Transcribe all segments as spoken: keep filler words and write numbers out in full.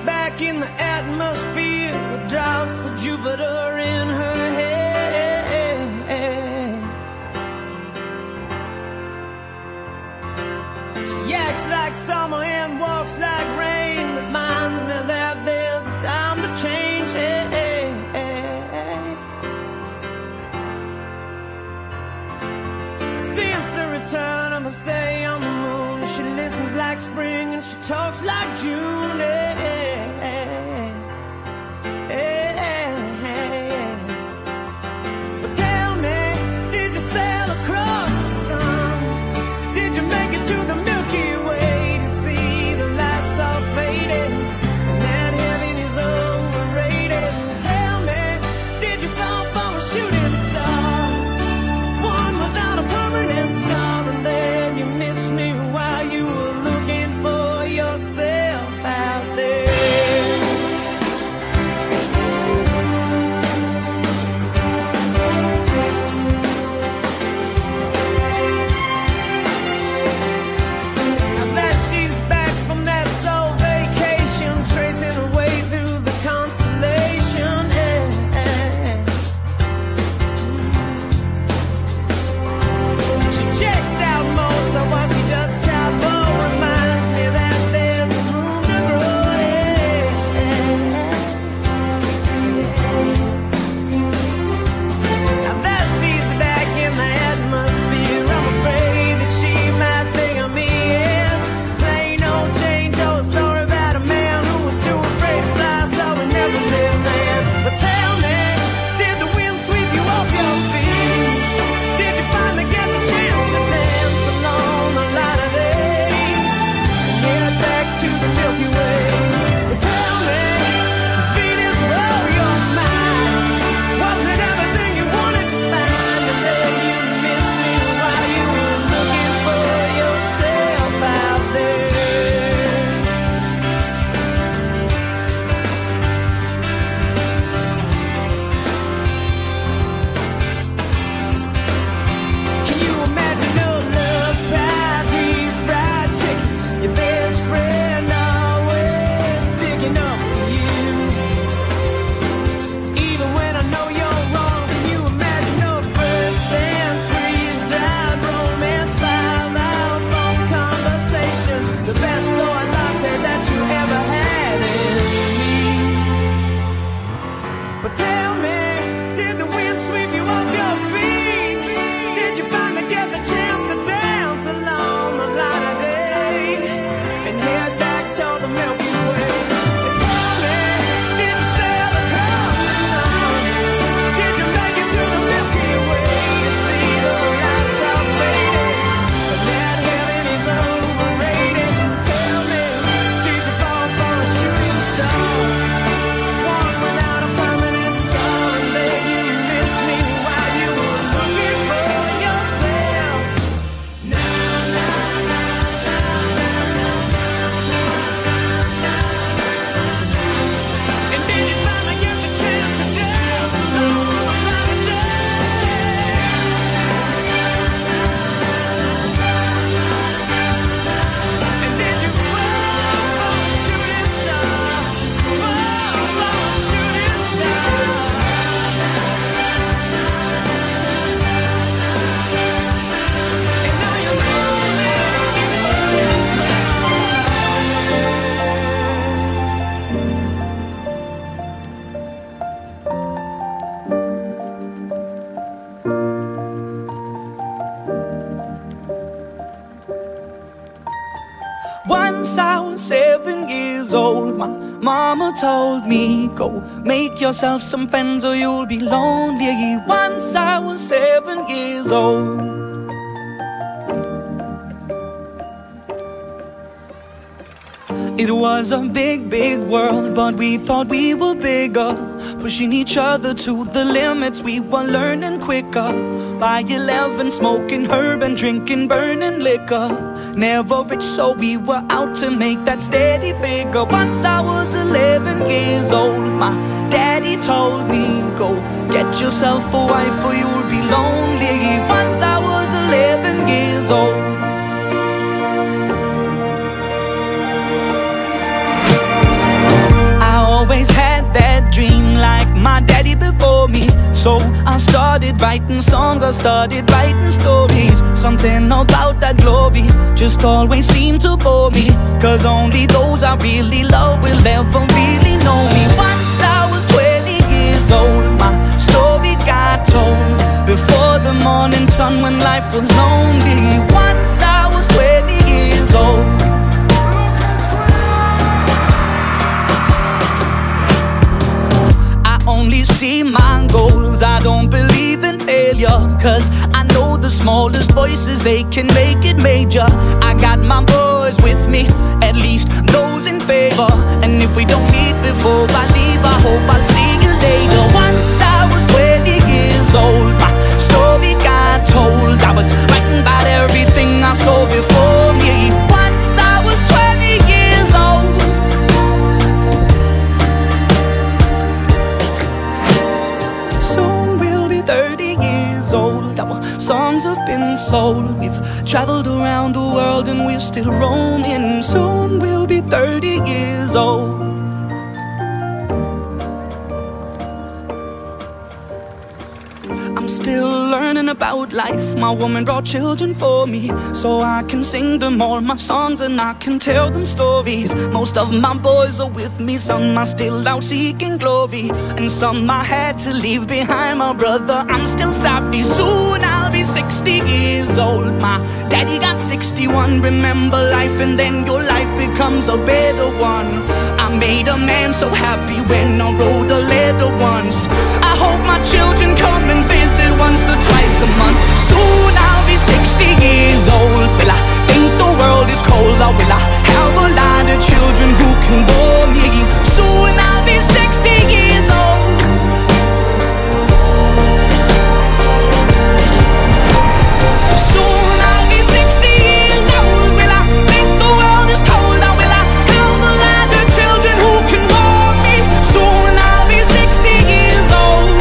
back in the atmosphere with drops of Jupiter in her head. She acts like summer and walks like rain, reminds me that there's a time to change. Since the return of her stay on the moon, she listens like spring and she talks like June. But tell me, did you sail across the sun? Did you make it to the Milky Way to see the lights all faded and that heaven is overrated? Tell me, did you fall from a shooting star, one without a permanent scar, and then you missed me while you were looking for yourself out there? Now that she's back from that soul vacation, tracing her way through the constellation, eh, eh. She checks out Mozart while she does chapel, reminds me that there's room to grow, eh, eh. Now that she's back in the atmosphere, I'm afraid that she might think of me as plain old Jane Doe, a story about a man who was too afraid to fly, so he never did land. But tell me, did the wind sweep you off your feet? Did you finally get the chance to dance along the light of day and head back to the Milky Way? But tell me, did Venus blow your mind? Was it everything you wanted to find, and then you missed me while you were looking for yourself out there? Can you imagine a love party, fried chicken, your best friend always sticking up for you, even when I know you're wrong? Can you imagine a first dance, freeze-dried romance, five-hour phone conversation, the best soy latte that you ever had in me? But tell me, did the wind sweep you off your feet? Did you finally get the chance to dance along the light of day and head back toward the Milky Way? And tell me, did you sail across the sun? Did you make it to the Milky Way to see the lights all faded and that heaven is overrated? Tell me, did you fall for a shooting star, one without a permanent scar, and then you missed me while you were looking for yourself? Na, na, na, na, na, na, na, na. And did you finally get the chance to dance along the light of day? And did you fall from a shooting star, fall from a shooting star? And now you're looking for Once I was seven years old, my mama told me, go make yourself some friends or you'll be lonely. Once I was seven years old. It was a big, big world, but we thought we were bigger, pushing each other to the limits. We were learning quicker. By eleven, smoking herb and drinking burning liquor. Never rich, so we were out to make that steady figure. Once I was eleven years old, my daddy told me, go get yourself a wife or you'll be lonely. Once I was eleven years old. my daddy before me. So I started writing songs, I started writing stories. Something about that glory just always seemed to bore me, cause only those I really love will ever really know me. Once I was twenty years old, my story got told before the morning sun when life was lonely. Once I was twenty years old. Only see my goals, I don't believe in failure, cause I know the smallest voices, they can make it major. I got my boys with me, at least those in favor. And if we don't meet before I leave, I hope I'll see you later. Once I was twenty years old, my story got told. I was writing about everything I saw before me. Once I was twenty years old. thirty years old, our songs have been sold. We've traveled around the world and we're still roaming. Soon we'll be thirty years old. I'm still learning about life. My woman brought children for me, so I can sing them all my songs and I can tell them stories. Most of my boys are with me, some are still out seeking glory, and some I had to leave behind. My brother, I'm still sorry. Soon I'll be sixty years old. My daddy got sixty-one. Remember life and then your life becomes a better one. I made a man so happy when I wrote a letter once. I hope my children come and visit once or twice a month. Soon I'll be sixty years old. Will I think the world is cold, or will I have a lot of children who can bore me? Soon I'll be sixty years old. Soon I'll be sixty years old. Will I think the world is cold, or will I have a lot of children who can bore me? Soon I'll be sixty years old.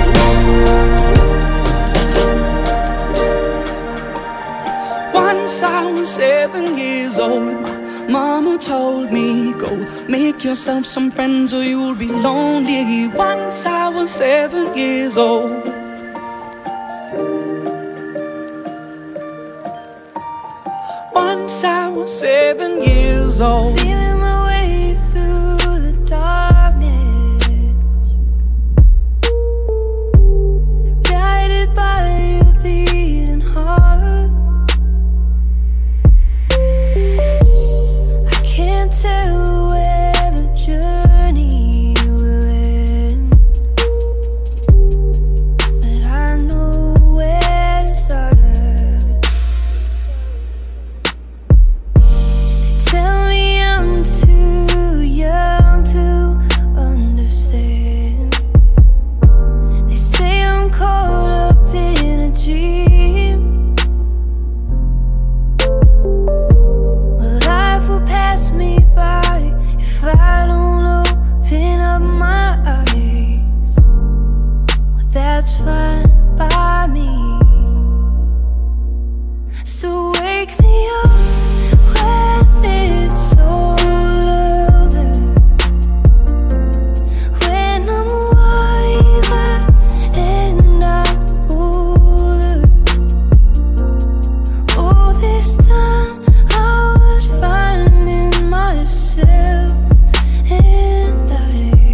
Once I was seven years old, my mama told me, go make yourself some friends or you'll be lonely. Once I was seven years old. Once I was seven years old. Feeling my way through the darkness, guided by a beating heart. I can't tell where the journey will end, but I know where to start. They tell me I'm too young to understand. They say I'm caught up in a dream. Well, life will pass me by if I don't open up my eyes. Well, that's fine by me. So wake me up when it's all over, when I'm wiser and I'm older. Oh, this time I was finding myself, and I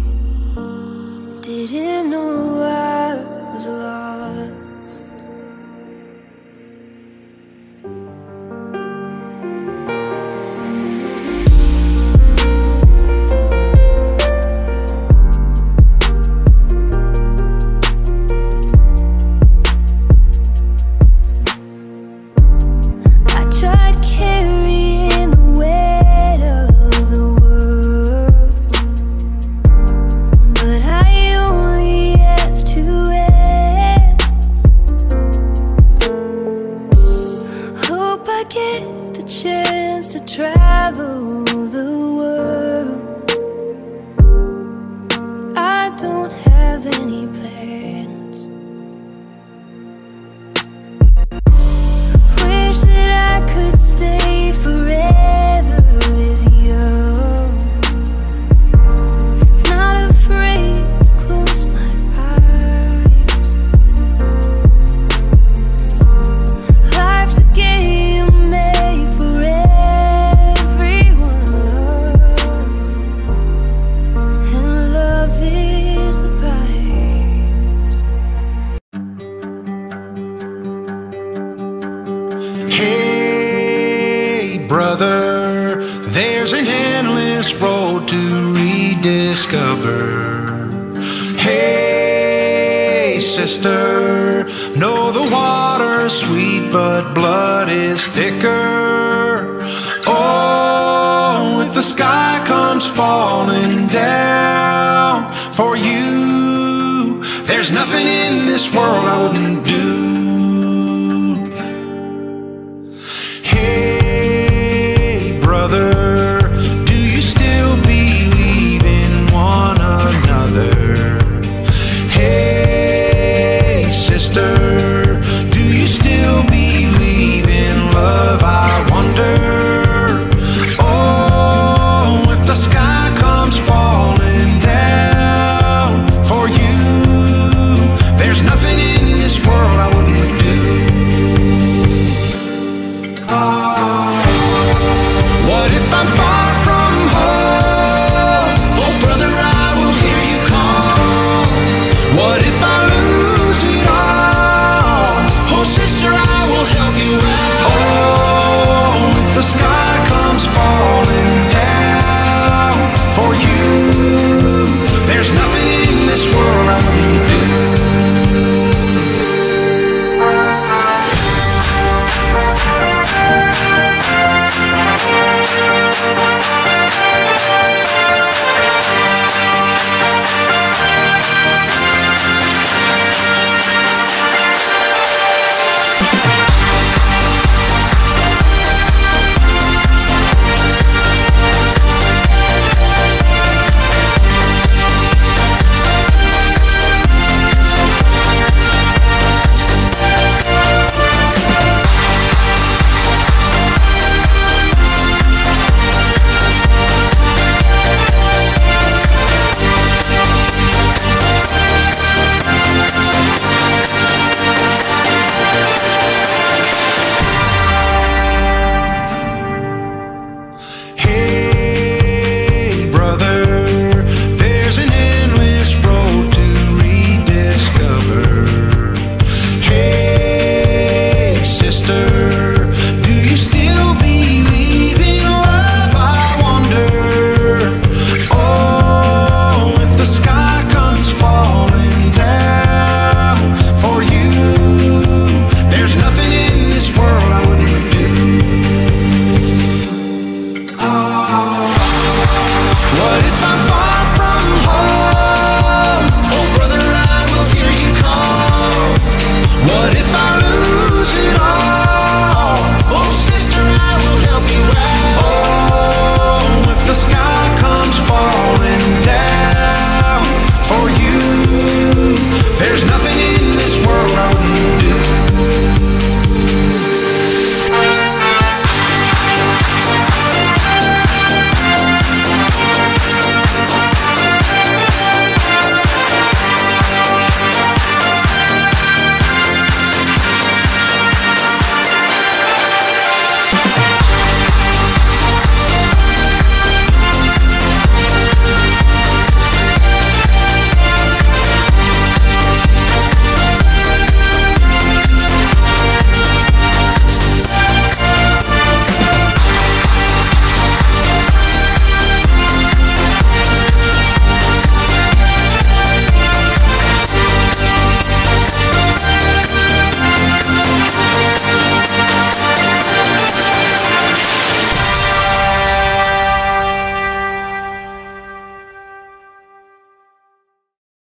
didn't know I was lost. I tried carrying the weight of the world, but I only have two hands. Hope I get the chance to travel the world. I don't have any plans. Wish that I could stay forever this young, not afraid to close sister, know the water's sweet, but blood is thicker. Oh, if the sky comes falling down for you, there's nothing in this world I wouldn't do. Hey, brother, do you still believe in one another? Hey, sister, do you still believe in love? I wonder. Oh, if the sky comes falling down for you, there's nothing in this world I wouldn't do. Oh, what if I'm far from home? Oh, brother, I will hear you call. What if